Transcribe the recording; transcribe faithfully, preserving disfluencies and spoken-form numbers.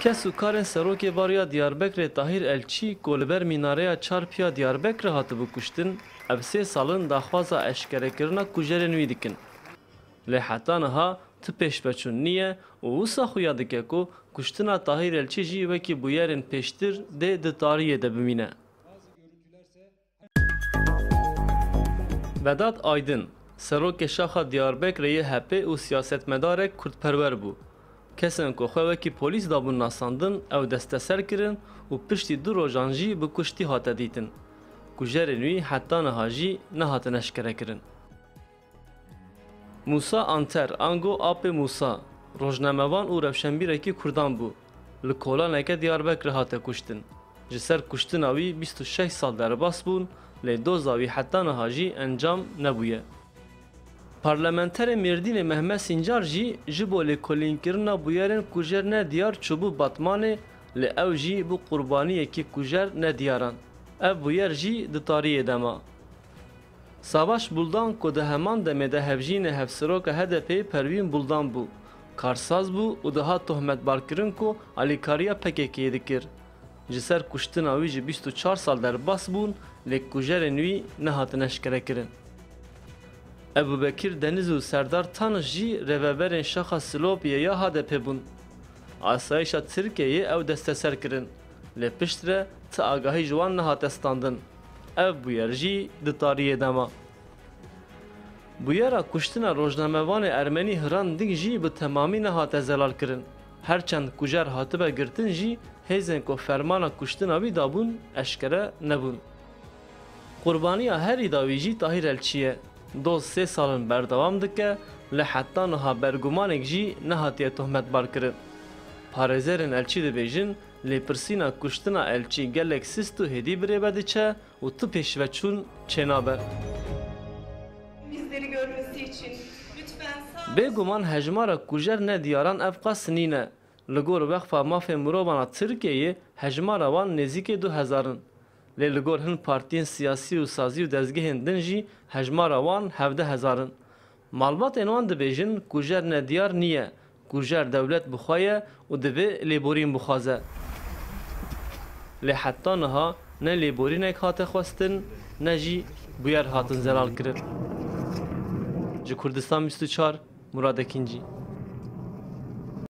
Kesukarên serokê Variya Diyarbekirê Tahîr Elçî ku li ber mînareya Çarpiya Diyarbekirê hatibû kuştin, ev sê salin daxwaza eşkerekirina kujerên wî dikin. Lê heta niha ti pêşveçûn niye û wisa xuya dike ku kuştina Tahîr Elçî jî wekî bûyerên pêştir dê di tariyê de bimîne. Vedat Aydın, serokê şaxa Diyarbekirê H P û siyasetmedarek Kurdperwer bû. Kesên ku xwe wekî polîs dabûn nasandin, ew desteser kirin û piştî du rojan jî bi kuştî hate dîtin. Kujerên wî heta niha jî nehatin eşkerekirin. Musa Anter, ango Apê Musa, rojnamevan û rewşenbîrekî Kurdan bû. Li kolaneke Diyarbekirê hate kuştin. Ji ser kuştina wî bîst û şeş sal derbas bûn, lê doza wî heta niha jî encam nebûye. Parlamenterê Mêrdînê Mehmet Sincar jî ji bo lêkolînkirina bûyerên kujer nediyar çûbû Batmanê, lê ew jî bi qurbaniyekî kujer nediyaran. Ev bûyer jî di tariyê de ma. Savaş Buldan ku di heman demê de hevjînê hevsiroka H D P'yê Pervîn Buldan bû. Karsaz bû û dihat tohmetbarkirin ku alîkariya P K K'yê dikir. Ji ser kuştina wî ji bîst û çar sal derbas bûn, lê kujerên wî nehatin eşkerekirin. Ebubekir Deniz û Serdar Tanış jî rêveberên şaxa Silopiyê H D P bûn. Asayişa Tirkiyeyê ew desteser kirin. Lê pişt re ti agahî ji wan nehate standin. Ev bûyer jî di tariyê de ma. Bûyera kuştina rojnamevanê Ermenî Hiran Dîng jî bi temamî nehate zelal kirin. Herçend kujer hatibe girtin jî hêzên ku fermana kuştina wî dabûn eşkere nebûn. Qurbaniya herî da wî jî Tahîr Elçî ye. Doz sê salin berdewam dike, lê heta niha bergumanek jî nehatiye tohmetbar kirin. Parêzerên Elçî dibêjin lêpirsîna kuştina Elçî gelek sist û hêdî birêve diçe û ti pêşveçûn çênabe. Bizleri görmesi için lütfen sağ Bêguman hejmara kujer nediyaran ev qas nîne. Li gor wexfa mafê mirovana Tirkiyeyê hejmara wan nêzîkê du hezarin. Lê li gor hin partiyên siyasî û sazî û dezgehên din jî hejmara wan hevde hezarin. Malbatên wan dibêjin kujer nediyar niye, kujer dewlet bixwaye û divê lêborîn bixwaze. Lê heta niha ne lêborînek hate xwestin, ne jî bûyer hatin zelal kirin. Ji Kurdistan bîst û çar Murad Ekincî.